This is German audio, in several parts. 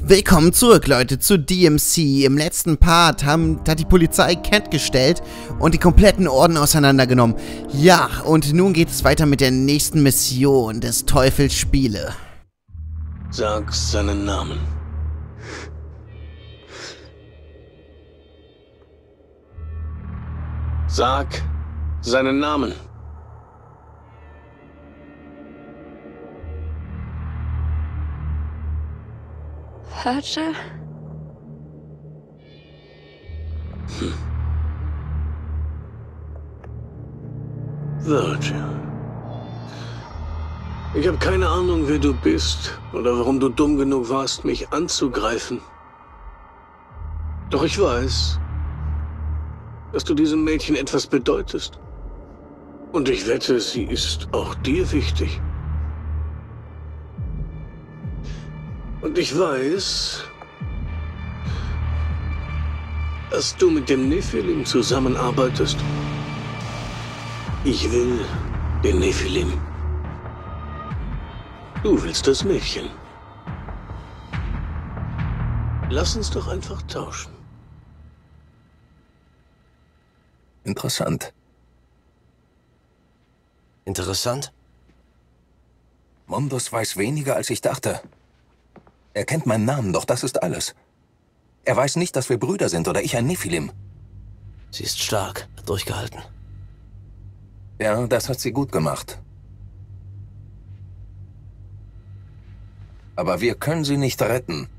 Willkommen zurück, Leute, zu DMC. Im letzten Part hat die Polizei Kent gestellt und die kompletten Orden auseinandergenommen. Ja, und nun geht es weiter mit der nächsten Mission des Teufels Spiele. Sag seinen Namen. Sag seinen Namen. Virgil? Virgil. Ich habe keine Ahnung, wer du bist oder warum du dumm genug warst, mich anzugreifen. Doch ich weiß, dass du diesem Mädchen etwas bedeutest. Und ich wette, sie ist auch dir wichtig. Und ich weiß, dass du mit dem Nephilim zusammenarbeitest. Ich will den Nephilim. Du willst das Mädchen. Lass uns doch einfach tauschen. Interessant. Interessant? Mundus weiß weniger, als ich dachte. Er kennt meinen Namen, doch das ist alles. Er weiß nicht, dass wir Brüder sind oder ich ein Nephilim. Sie ist stark, hat durchgehalten. Ja, das hat sie gut gemacht. Aber wir können sie nicht retten.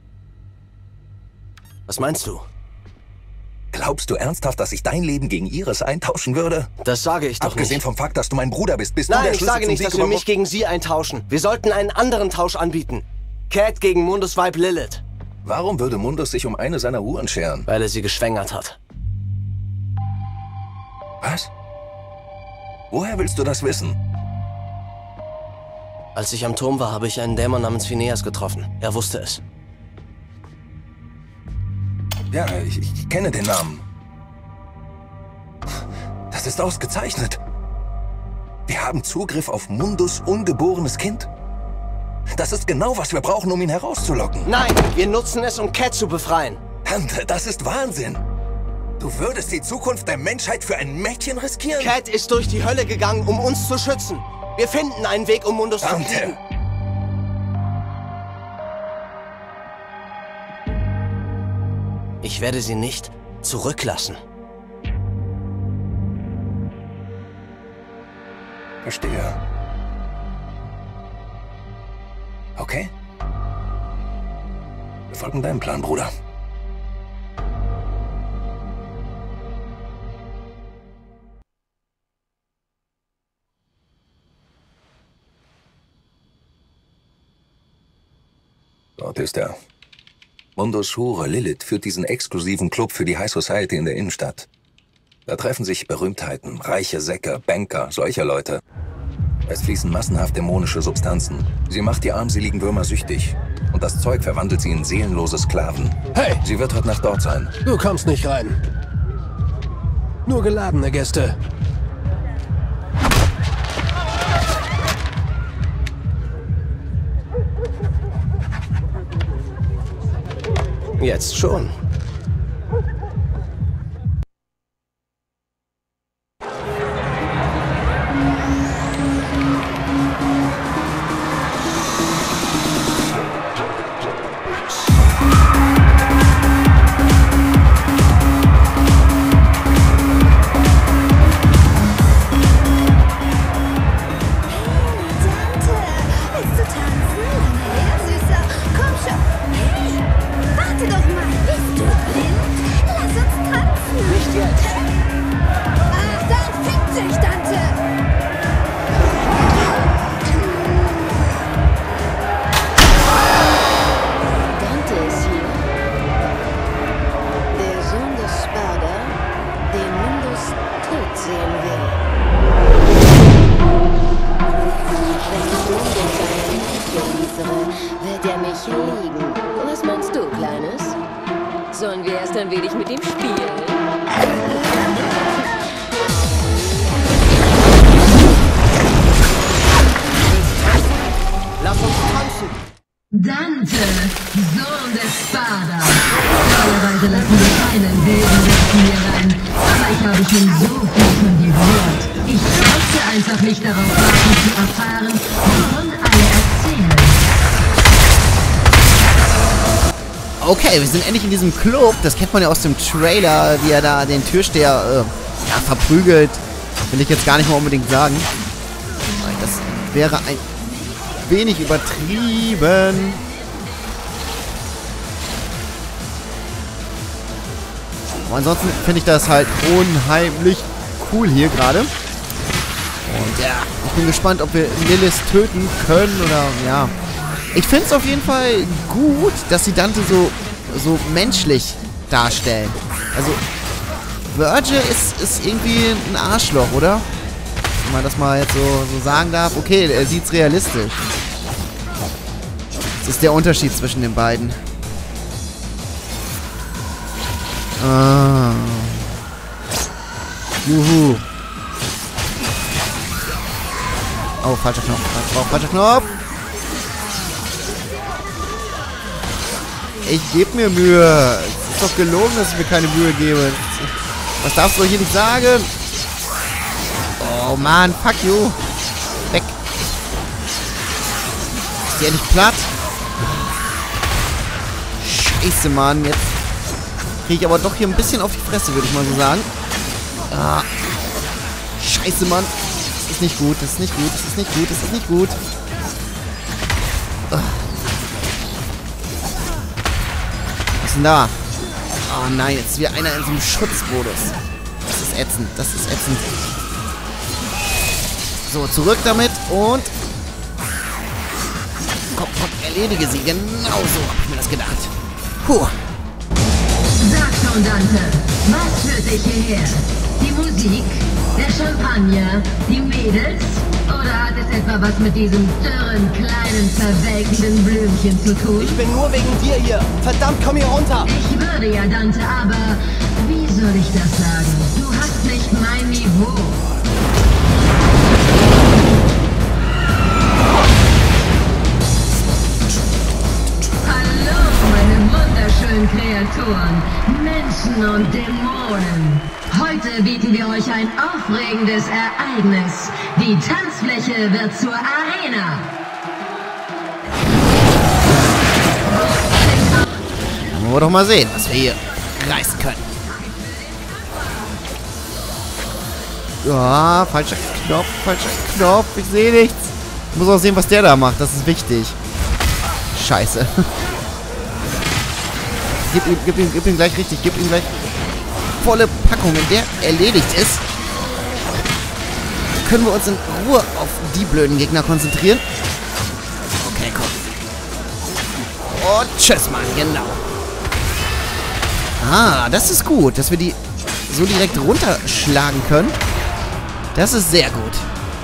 Was meinst du? Glaubst du ernsthaft, dass ich dein Leben gegen ihres eintauschen würde? Das sage ich doch nicht. Abgesehen vom Fakt, dass du mein Bruder bist, bist du Nein, der ich Schlüssel sage zum nicht, Sieg dass wir über mich gegen sie eintauschen. Wir sollten einen anderen Tausch anbieten. Cat gegen Mundus Weib Lilith. Warum würde Mundus sich um eine seiner Uhren scheren? Weil er sie geschwängert hat. Was? Woher willst du das wissen? Als ich am Turm war, habe ich einen Dämon namens Phineas getroffen. Er wusste es. Ja, ich kenne den Namen. Das ist ausgezeichnet. Wir haben Zugriff auf Mundus' ungeborenes Kind. Das ist genau, was wir brauchen, um ihn herauszulocken. Nein, wir nutzen es, um Cat zu befreien. Tante, das ist Wahnsinn. Du würdest die Zukunft der Menschheit für ein Mädchen riskieren? Cat ist durch die Hölle gegangen, um uns zu schützen. Wir finden einen Weg, um Mundus zu besiegen. Ich werde sie nicht zurücklassen. Verstehe. Okay. Wir folgen deinem Plan, Bruder. Dort ist er. Mundus' Hure Lilith führt diesen exklusiven Club für die High Society in der Innenstadt. Da treffen sich Berühmtheiten, reiche Säcke, Banker, solche Leute. Es fließen massenhaft dämonische Substanzen. Sie macht die armseligen Würmer süchtig. Und das Zeug verwandelt sie in seelenlose Sklaven. Hey! Sie wird heute Nacht dort sein. Du kommst nicht rein. Nur geladene Gäste. Jetzt schon. Wird er mich lieben? Was meinst du, Kleines? Sollen wir erst ein wenig mit ihm spielen? Lass uns tanzen! Dante, Sohn des Spada. Normalerweise lassen wir keinen wilden Westen hier rein. Aber ich habe schon so viel von dir gehört. Ich wollte einfach nicht darauf warten zu erfahren, wovon alle erzählen. Okay, wir sind endlich in diesem Club. Das kennt man ja aus dem Trailer, wie er da den Türsteher verprügelt. Will ich jetzt gar nicht mal unbedingt sagen. Das wäre ein wenig übertrieben. Aber ansonsten finde ich das halt unheimlich cool hier gerade. Und ja, ich bin gespannt, ob wir Lilith töten können oder ja. Ich finde es auf jeden Fall gut, dass sie Dante so menschlich darstellen. Also, Vergil ist irgendwie ein Arschloch, oder? Wenn man das mal jetzt so sagen darf. Okay, er sieht's realistisch. Das ist der Unterschied zwischen den beiden. Ah. Juhu. Oh, falscher Knopf. Falscher Knopf. Ich gebe mir Mühe. Es ist doch gelogen, dass ich mir keine Mühe gebe. Was darfst du hier nicht sagen? Oh Mann, fuck you. Weg. Ist die endlich platt? Scheiße, Mann. Jetzt kriege ich aber doch hier ein bisschen auf die Fresse, würde ich mal so sagen. Ah. Scheiße, Mann. Das ist nicht gut, das ist nicht gut, das ist nicht gut, das ist nicht gut. Ah. Was ist denn da? Oh nein, jetzt ist wieder einer in so einem Schutzmodus. Das ist ätzend, das ist ätzend. So, zurück damit und... Komm, erledige sie. Genau so habe ich mir das gedacht. Puh. Sag schon, Dante, was führt dich hierher? Die Musik? Der Champagner? Die Mädels? Oder hat es etwa was mit diesem dürren, kleinen, verwelkenden Blümchen zu tun? Ich bin nur wegen dir hier. Verdammt, komm hier runter. Ich würde ja, Dante, aber wie soll ich das sagen? Du hast nicht mein Niveau. Hallo, meine wunderschönen Kreaturen, Menschen und Dämonen. Heute bieten wir euch ein aufregendes Ereignis. Die Tanzfläche wird zur Arena. Wollen wir doch mal sehen, was wir hier reißen können. Ja, falscher Knopf. Ich sehe nichts. Ich muss auch sehen, was der da macht. Das ist wichtig. Scheiße. Gib ihm gleich richtig. Gib ihm gleich volle Packung. Wenn der erledigt ist, können wir uns in Ruhe auf die blöden Gegner konzentrieren. Okay, komm. Und tschüss, Mann. Genau. Ah, das ist gut, dass wir die so direkt runterschlagen können. Das ist sehr gut.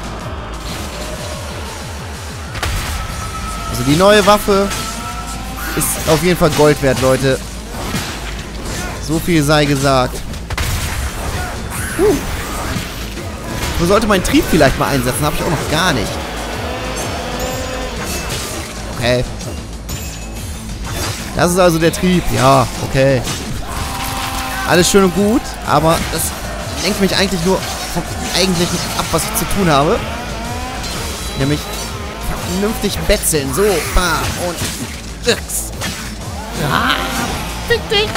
Also die neue Waffe ist auf jeden Fall Gold wert, Leute. So viel sei gesagt. Man sollte meinen Trieb vielleicht mal einsetzen. Habe ich auch noch gar nicht. Okay. Das ist also der Trieb. Ja, okay. Alles schön und gut, aber das lenkt mich eigentlich nur vom Eigentlichen ab, was ich zu tun habe. Nämlich vernünftig betzeln. So, bam und wirks. Ah, fick dich.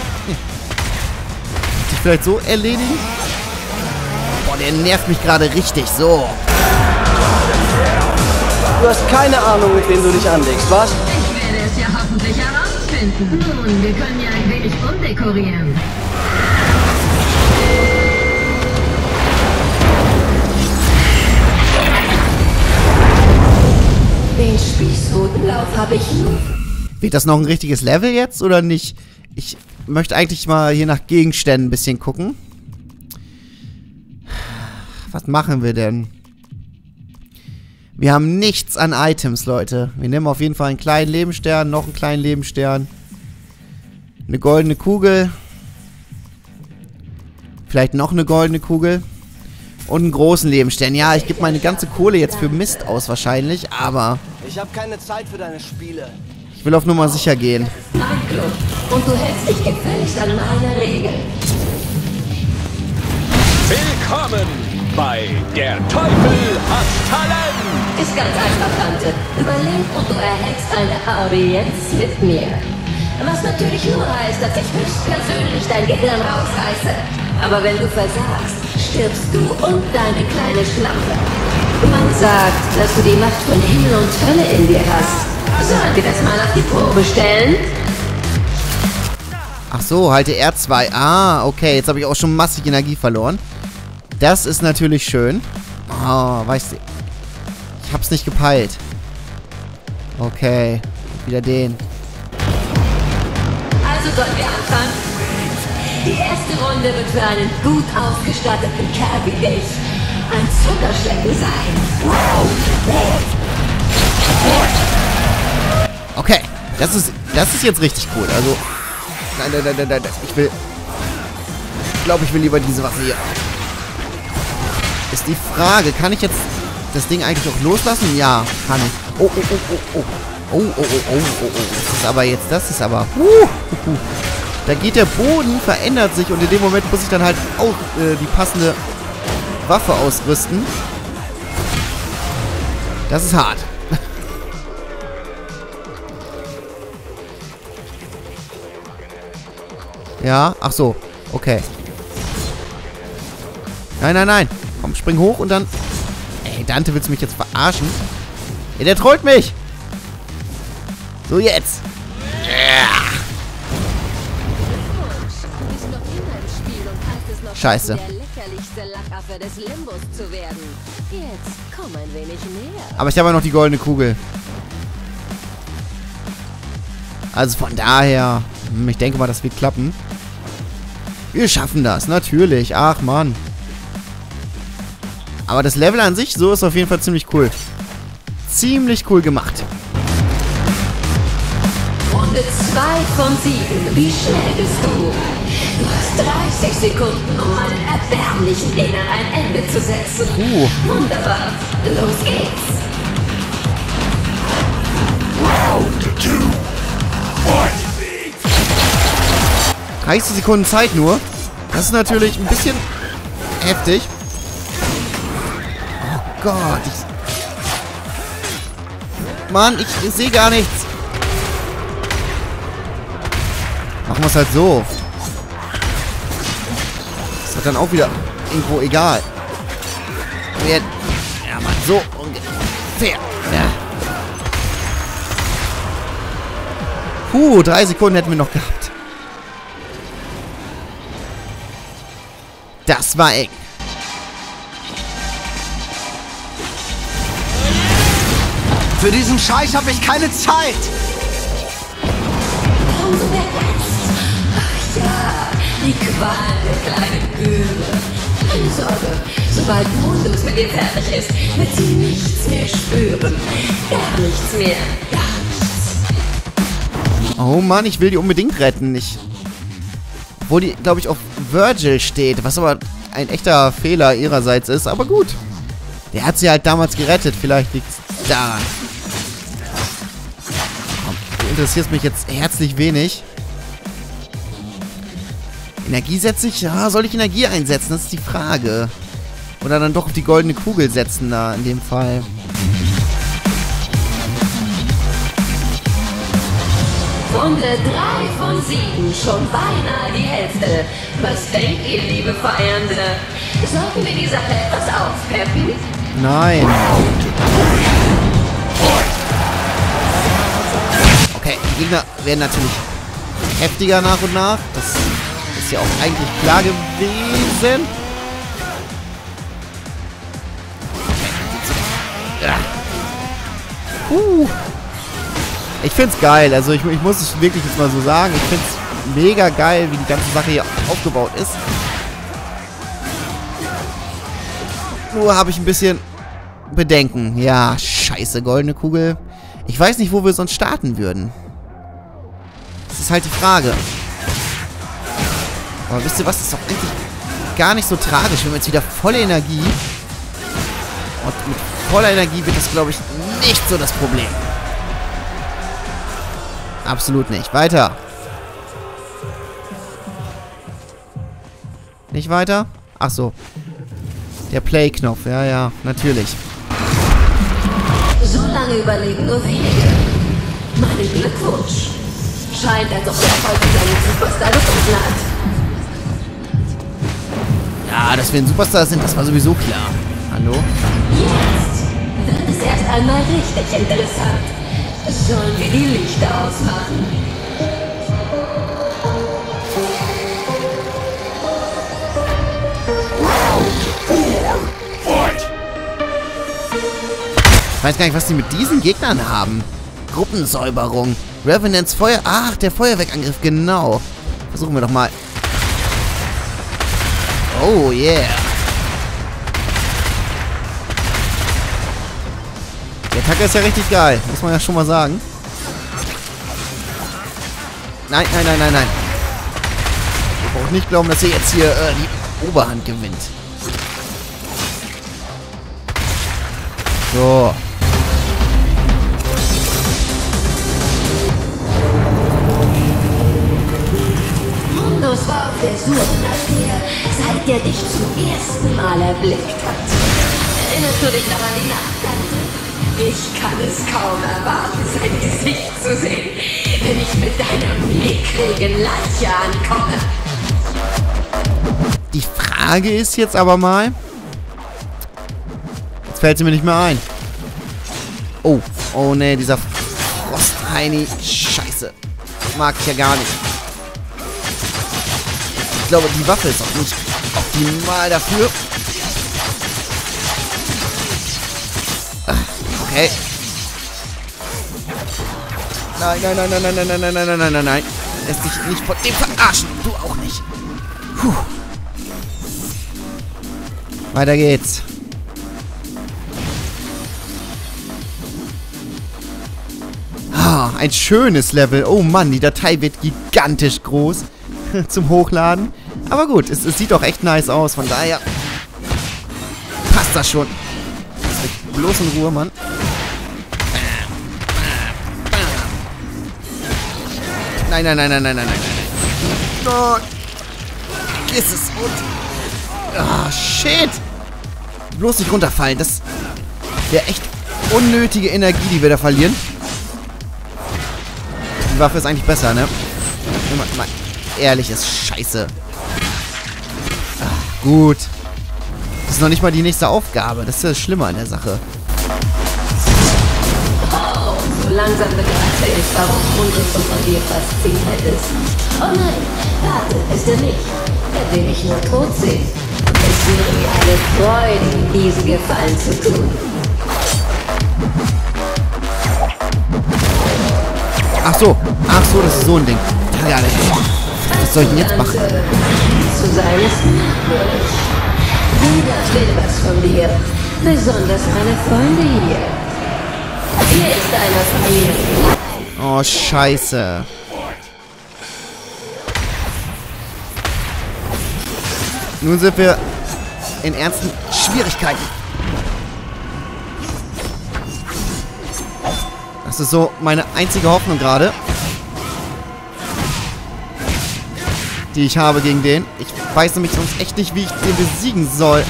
Dich vielleicht so erledigen? Boah, der nervt mich gerade richtig. So. Du hast keine Ahnung, mit wem du dich anlegst, was? Ich werde es ja hoffentlich herausfinden. Nun, wir können ja ein wenig umdekorieren. Den Spießrutenlauf habe ich nur. Wird das noch ein richtiges Level jetzt oder nicht? Ich möchte eigentlich mal hier nach Gegenständen ein bisschen gucken. Was machen wir denn? Wir haben nichts an Items, Leute. Wir nehmen auf jeden Fall einen kleinen Lebensstern, noch einen kleinen Lebensstern. Eine goldene Kugel. Vielleicht noch eine goldene Kugel. Und einen großen Lebensstern. Ja, ich gebe meine ganze Kohle jetzt für Mist aus wahrscheinlich, aber Ich habe keine Zeit für deine Spiele. Ich will auf Nummer sicher gehen. Mein Club. Und du hältst dich gefälligst an meine Regeln. Willkommen bei Der Teufel hat Talent! Ist ganz einfach, Tante. Überleg und du erhältst eine Audienz mit mir. Was natürlich nur heißt, dass ich höchstpersönlich dein Gehirn rausreiße. Aber wenn du versagst, stirbst du und deine kleine Schlampe. Man sagt, dass du die Macht von Himmel und Hölle in dir hast. Sollen wir das mal auf die Probe stellen? Ach so, halte R2. Ah, okay. Jetzt habe ich auch schon massig Energie verloren. Das ist natürlich schön. Oh, weißt du. Ich hab's nicht gepeilt. Okay. Wieder den. Also sollen wir anfangen? Die erste Runde wird für einen gut ausgestatteten Kerl wie dich ein Zuckerschlecken sein. Okay. Das ist jetzt richtig cool. Also. Nein. Ich glaube, ich will lieber diese Waffe hier. Ist die Frage, kann ich jetzt das Ding eigentlich auch loslassen? Ja, kann ich. Oh. Das ist aber. Da geht der Boden, verändert sich und in dem Moment muss ich dann halt auch die passende Waffe ausrüsten. Das ist hart. Ja, ach so. Okay. Nein. Komm, spring hoch und dann... Ey, Dante, willst du mich jetzt verarschen? Ey, der trollt mich! So, jetzt! Scheiße. Aber ich habe ja noch die goldene Kugel. Also von daher... Ich denke mal, das wird klappen. Wir schaffen das, natürlich. Ach, Mann. Aber das Level an sich, so ist auf jeden Fall ziemlich cool. Ziemlich cool gemacht. Runde 2 von 7. Wie schnell bist du? Du hast 30 Sekunden, um meinen erbärmlichen Gegner ein Ende zu setzen. Wunderbar. Los geht's. Round 2. Fight! 30 Sekunden Zeit nur. Das ist natürlich ein bisschen heftig. Oh Gott. Mann, ich sehe gar nichts. Machen wir es halt so. Das wird dann auch wieder irgendwo egal. Ja, Mann, so ungefähr. Ja. 3 Sekunden hätten wir noch gehabt. Das war eng. Für diesen Scheiß habe ich keine Zeit. Ach ja, die Qual der kleinen Göre. Keine Sorge, sobald Mundus mit dir fertig ist, wird sie nichts mehr spüren. Gar nichts mehr. Gar nichts. Oh Mann, ich will die unbedingt retten. Obwohl die, glaube ich, auf Virgil steht, was aber ein echter Fehler ihrerseits ist, aber gut. Der hat sie halt damals gerettet, vielleicht liegt es daran. Du interessierst mich jetzt herzlich wenig. Energie setze ich? Ja, soll ich Energie einsetzen? Das ist die Frage. Oder dann doch auf die goldene Kugel setzen da, in dem Fall. Runde 3 von 7, schon beinahe die Hälfte. Was denkt ihr, liebe Feiernde? Sollten wir die Sache etwas aufpeppen? Nein. Okay, die Gegner werden natürlich heftiger nach und nach. Das ist ja auch eigentlich klar gewesen. Ich find's geil. Also ich muss es wirklich jetzt mal so sagen. Ich find's mega geil, wie die ganze Sache hier aufgebaut ist. Nur habe ich ein bisschen Bedenken. Ja, scheiße, goldene Kugel. Ich weiß nicht, wo wir sonst starten würden. Das ist halt die Frage. Aber wisst ihr was? Das ist doch eigentlich gar nicht so tragisch, wenn wir jetzt wieder volle Energie und mit voller Energie wird das, glaube ich, nicht so das Problem. Absolut nicht. Weiter. Nicht weiter? Ach so. Der Play-Knopf. Ja, ja, natürlich. So lange überleben nur wenige. Meinen Glückwunsch. Scheint, als ob der Erfolg seinen Superstar gefunden hat. Ja, dass wir ein Superstar sind, das war sowieso klar. Hallo? Jetzt wird es erst einmal richtig interessant. Sollen wir die Lichter ausmachen? Ich weiß gar nicht, was die mit diesen Gegnern haben. Gruppensäuberung. Revenants Feuer... Ach, der Feuerwerkangriff, genau. Versuchen wir doch mal. Oh, yeah. Die Attacke ist ja richtig geil. Muss man ja schon mal sagen. Nein, nein, nein, nein, nein. Ich brauche nicht glauben, dass ihr jetzt hier die Oberhand gewinnt. So. Mundus war auf der Suche nach dir, seit er dich zum ersten Mal erblickt hat. Erinnerst du dich noch an die Nacht? Ich kann es kaum erwarten, sein Gesicht zu sehen, wenn ich mit deiner mickrigen Leiche ankomme. Die Frage ist jetzt aber mal... Jetzt fällt sie mir nicht mehr ein. Oh, oh ne, dieser Frostheini. Scheiße. Mag ich ja gar nicht. Ich glaube, die Waffe ist auch nicht optimal dafür. Okay. Nein, nein, nein, nein, nein, nein, nein, nein, nein, nein, nein, nein. Lässt dich nicht von dem verarschen. Du auch nicht. Puh. Weiter geht's. Ah, ein schönes Level. Oh Mann, die Datei wird gigantisch groß zum Hochladen. Aber gut, es sieht doch echt nice aus. Von daher passt das schon. Bloß in Ruhe, Mann. Nein, nein, nein, nein, nein, nein, nein, nein. Oh, ist es und... Ah, shit. Bloß nicht runterfallen. Das wäre echt unnötige Energie, die wir da verlieren. Die Waffe ist eigentlich besser, ne? Wenn man mal ehrlich ist, scheiße. Ach, gut. Das ist noch nicht mal die nächste Aufgabe. Das ist das Schlimme an der Sache. Oh, so langsam begreife ich, warum Mundus so von dir fasziniert ist. Oh nein, warte, ist er nicht. Er will mich nur tot sehen. Es wäre mir eine Freude, ihm diesen Gefallen zu tun. Ach so, das ist so ein Ding. Ja, was soll ich denn jetzt machen? Zu sein ist merkwürdig. Jeder will was von dir. Besonders meine Freunde hier. Hier ist einer Familie. Oh, scheiße. Nun sind wir in ernsten Schwierigkeiten. Das ist so meine einzige Hoffnung gerade, die ich habe gegen den. Ich weiß nämlich sonst echt nicht, wie ich den besiegen soll.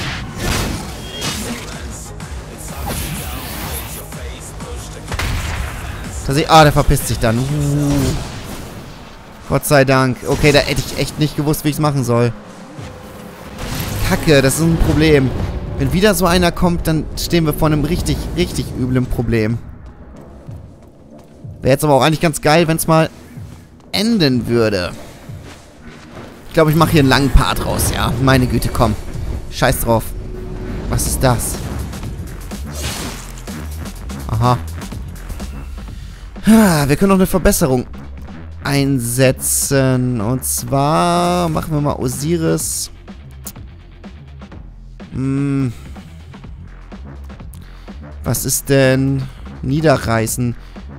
Der verpisst sich dann. Gott sei Dank. Okay, da hätte ich echt nicht gewusst, wie ich es machen soll. Kacke, das ist ein Problem. Wenn wieder so einer kommt, dann stehen wir vor einem richtig, richtig üblen Problem. Wäre jetzt aber auch eigentlich ganz geil, wenn es mal enden würde. Ich glaube, ich mache hier einen langen Part raus, ja. Meine Güte, komm. Scheiß drauf. Was ist das? Aha. Wir können noch eine Verbesserung einsetzen. Und zwar machen wir mal Osiris. Was ist denn Niederreißen?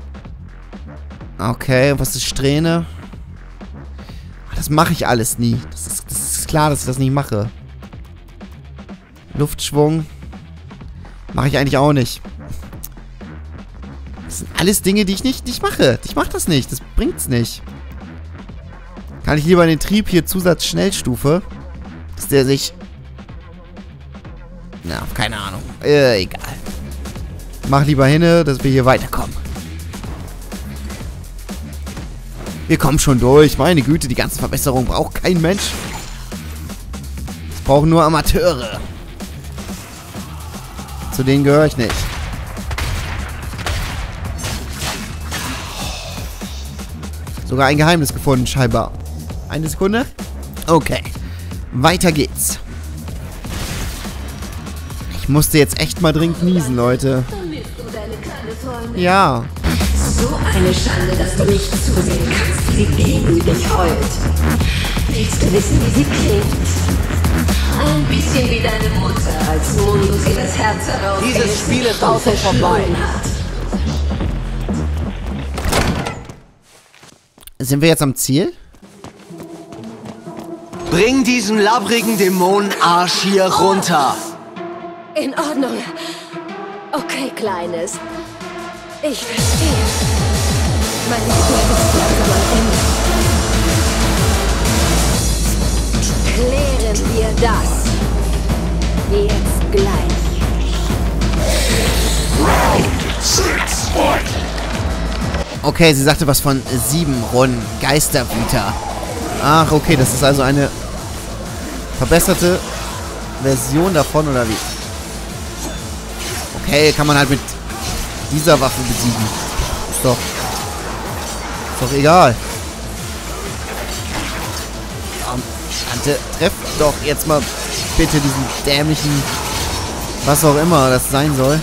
Okay, was ist Strähne? Das mache ich alles nie. Das ist klar, dass ich das nicht mache. Luftschwung. Mache ich eigentlich auch nicht. Das sind alles Dinge, die ich nicht mache. Ich mache das nicht. Das bringt's nicht. Kann ich lieber in den Trieb hier Zusatz-Schnellstufe, dass der sich... Na, keine Ahnung. Egal. Mach lieber hin, dass wir hier weiterkommen. Wir kommen schon durch. Meine Güte, die ganze Verbesserung braucht kein Mensch. Es brauchen nur Amateure. Zu denen gehöre ich nicht. Sogar ein Geheimnis gefunden, scheinbar. Eine Sekunde. Okay. Weiter geht's. Ich musste jetzt echt mal dringend niesen, Leute. Ja. So eine Schande, dass du nicht zusehen kannst, wie sie demütig heult. Willst du wissen, wie sie klingt? Ein bisschen wie deine Mutter, als Mundus ihr das Herz heraus. Dieses Spiel ist auch schon vorbei. Sind wir jetzt am Ziel? Bring diesen labbrigen Dämonenarsch hier runter. In Ordnung. Okay, Kleines. Ich verstehe. Meine Geduld ist langsam am Ende. Klären wir das. Jetzt gleich. Round 6, fight! Okay, sie sagte was von 7 Runden. Geisterwüter. Ach, okay, das ist also eine verbesserte Version davon, oder wie? Okay, kann man halt mit dieser Waffe besiegen. Ist doch egal. Tante, treff doch jetzt mal bitte diesen dämlichen, was auch immer das sein soll.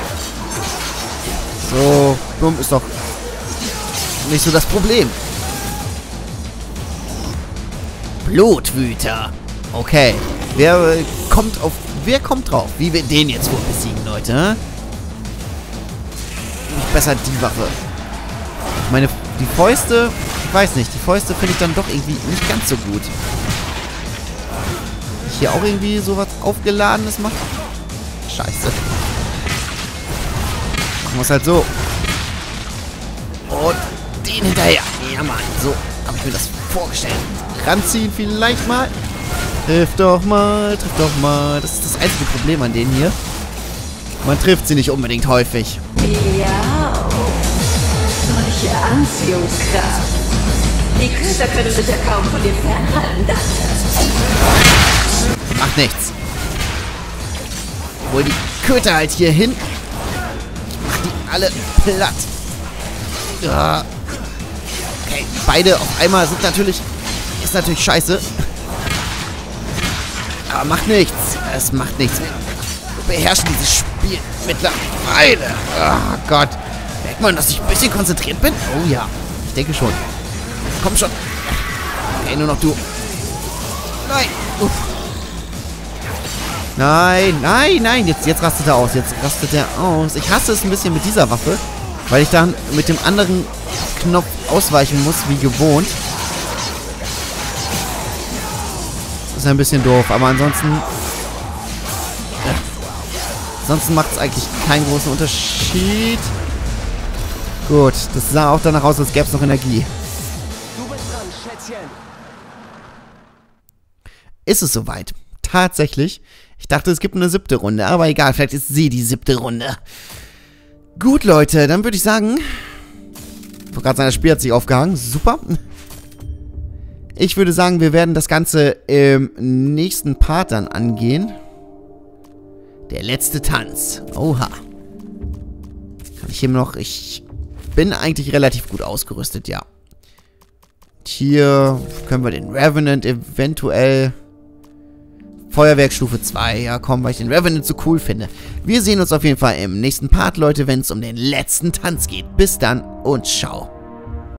So, dumm ist doch nicht so das Problem. Blutwüter. Okay. Wer kommt drauf? Wie wir den jetzt wohl besiegen, Leute? Nicht besser die Waffe. Ich meine, die Fäuste, ich weiß nicht, die Fäuste finde ich dann doch irgendwie nicht ganz so gut. Hier auch irgendwie sowas Aufgeladenes macht. Scheiße. Machen wir es halt so. Und den hinterher. Ja, Mann. So habe ich mir das vorgestellt. Ranziehen vielleicht mal. Trifft doch mal, trifft doch mal. Das ist das einzige Problem an denen hier. Man trifft sie nicht unbedingt häufig. Ja, solche Anziehungskraft. Die Köter können sich ja kaum von dir fernhalten, das. Macht nichts. Hol die Köter halt hier hin. Mach die alle platt. Ja. Okay, beide auf einmal sind natürlich... Ist natürlich scheiße. Aber macht nichts. Es macht nichts. Wir beherrschen dieses Spiel mittlerweile. Oh Gott. Merkt man, dass ich ein bisschen konzentriert bin? Oh ja. Ich denke schon. Komm schon. Okay, nur noch du. Nein. Uff. Nein, nein, nein. Jetzt rastet er aus. Jetzt rastet er aus. Ich hasse es ein bisschen mit dieser Waffe, weil ich dann mit dem anderen Knopf ausweichen muss, wie gewohnt. Das ist ein bisschen doof, aber ansonsten... Ansonsten macht es eigentlich keinen großen Unterschied. Gut, das sah auch danach aus, als gäbe es noch Energie. Du bist dran, Schätzchen. Ist es soweit? Tatsächlich. Ich dachte, es gibt eine 7. Runde, aber egal, vielleicht ist sie die 7. Runde. Gut, Leute, dann würde ich sagen... Ich wollte gerade sagen, das Spiel hat sich aufgehangen. Super. Ich würde sagen, wir werden das Ganze im nächsten Part dann angehen. Der letzte Tanz. Oha. Kann ich hier noch... Ich bin eigentlich relativ gut ausgerüstet, ja. Und hier können wir den Revenant eventuell... Feuerwerkstufe 2. Ja, komm, weil ich den Revenant so cool finde. Wir sehen uns auf jeden Fall im nächsten Part, Leute, wenn es um den letzten Tanz geht. Bis dann und ciao.